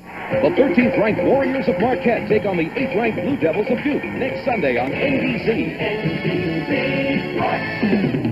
The 13th-ranked Warriors of Marquette take on the 8th-ranked Blue Devils of Duke next Sunday on NBC.